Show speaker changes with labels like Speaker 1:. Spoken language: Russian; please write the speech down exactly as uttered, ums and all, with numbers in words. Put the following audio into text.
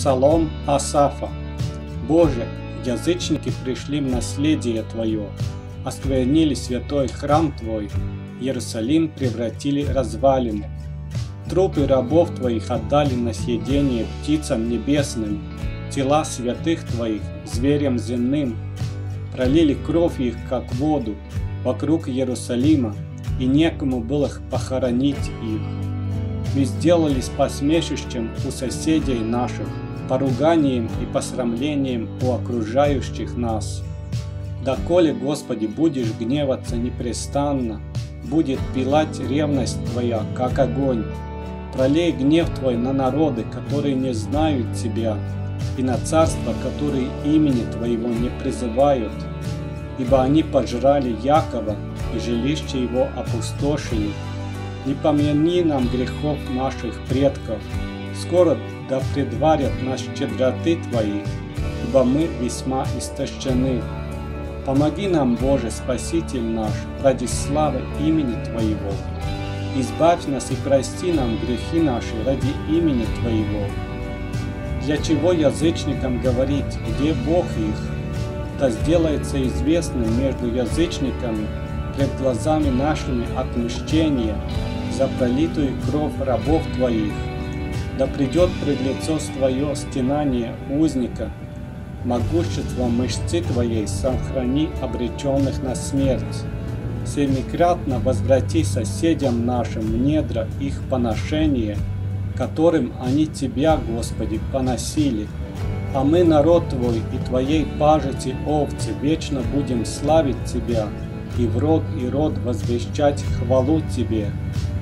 Speaker 1: Псалом Асафа. Боже, язычники пришли в наследие Твое, осквернили святой храм Твой, Иерусалим превратили развалину. Трупы рабов Твоих отдали на съедение птицам небесным, тела святых Твоих зверям земным. Пролили кровь их, как воду, вокруг Иерусалима, и некому было похоронить их. Мы сделались посмешищем у соседей наших, поруганием и посрамлением у окружающих нас. Доколе, Господи, будешь гневаться непрестанно, будет пылать ревность Твоя, как огонь. Пролей гнев Твой на народы, которые не знают Тебя, и на царства, которые имени Твоего не призывают, ибо они пожрали Якова, и жилище его опустошили. Не помяни нам грехов наших предков, скоро да предварят нас щедроты Твои, ибо мы весьма истощены. Помоги нам, Боже, Спаситель наш, ради славы имени Твоего. Избавь нас и прости нам грехи наши ради имени Твоего. Для чего язычникам говорить, где Бог их? Да сделается известным между язычниками пред глазами нашими отмщение за пролитую кровь рабов Твоих. Да придет пред лицо Твое стенание узника, могущество мышцы Твоей сохрани обреченных на смерть. Семикратно возврати соседям нашим недра их поношения, которым они Тебя, Господи, поносили. А мы, народ Твой и Твоей пажити овцы, вечно будем славить Тебя и в род и род возвещать хвалу Тебе.